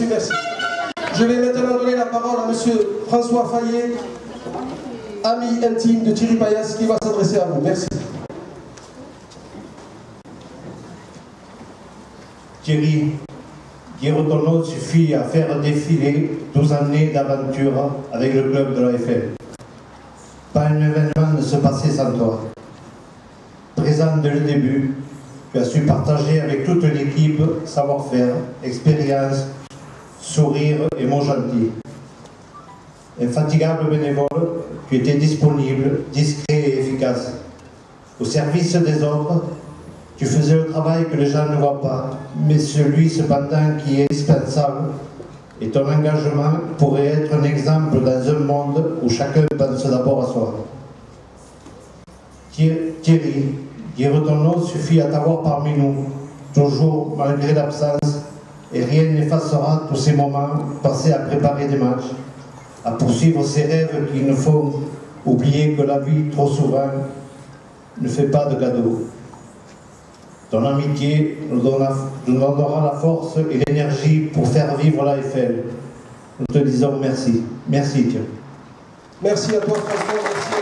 merci. Je vais maintenant donner la parole à monsieur François Fayet, ami intime de Thierry Payas, qui va s'adresser à vous. Merci. Thierry, dire ton nom suffit à faire défiler 12 années d'aventure avec le club de l'AFL. Pas un événement ne se passait sans toi. Présent dès le début, tu as su partager avec toute l'équipe savoir-faire, expérience, sourire et mots gentils. Infatigable bénévole, tu étais disponible, discret et efficace. Au service des autres, tu faisais le travail que les gens ne voient pas, mais celui cependant qui est indispensable. Et ton engagement pourrait être un exemple dans un monde où chacun pense d'abord à soi. Thierry, dire ton nom suffit à t'avoir parmi nous, toujours malgré l'absence, et rien n'effacera tous ces moments passés à préparer des matchs, à poursuivre ces rêves qui nous font oublier que la vie, trop souvent, ne fait pas de cadeaux. Ton amitié nous donnera la force et l'énergie pour faire vivre l'AFL. Nous te disons merci. Merci, Thierry. Merci à toi, François.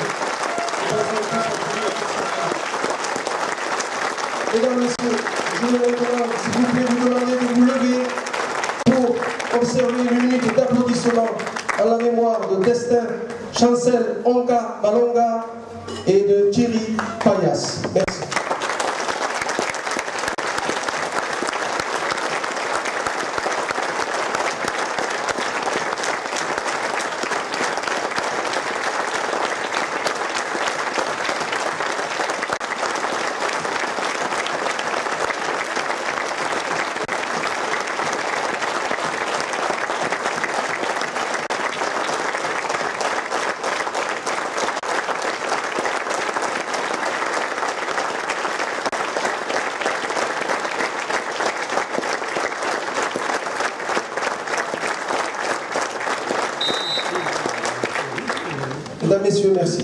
Merci. Mesdames, Messieurs, je vais maintenant, s'il vous plaît, vous demander de vous lever pour observer une minute d'applaudissement à la mémoire de Destin, Chancel, Onka, Malonga et de Thierry Payas. Merci. Mesdames, Messieurs, merci.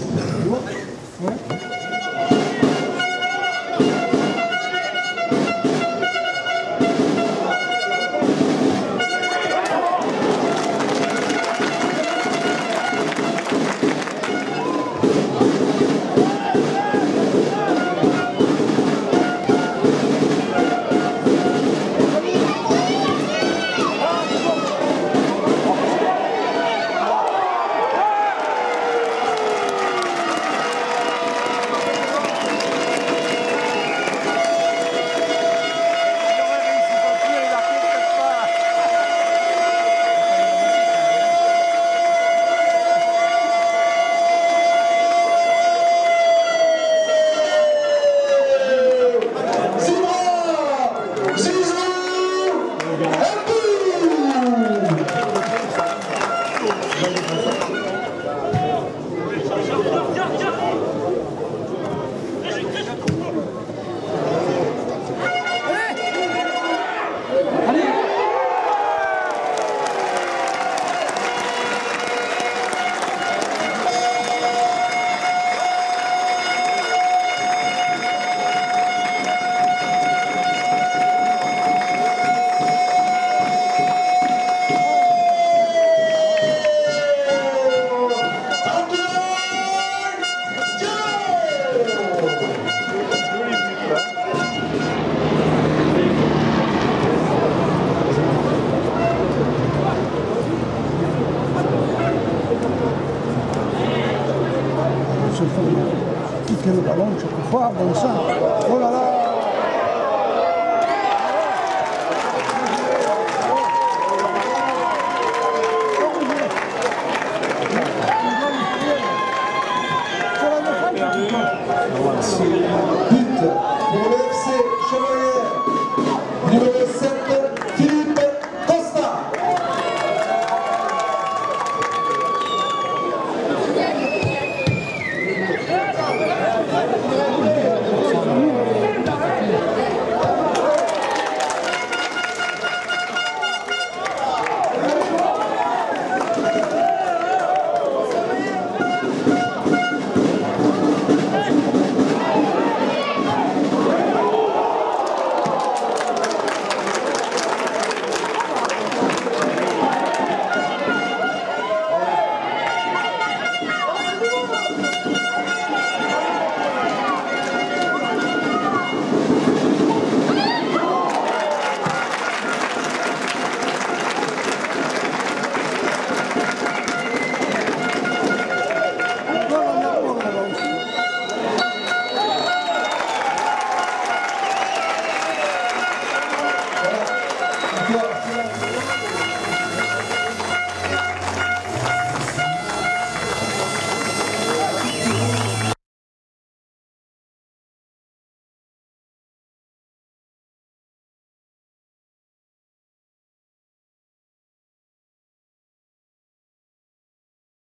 Quitte le ballon chaque fois, bon sang. Oh là là! Merci.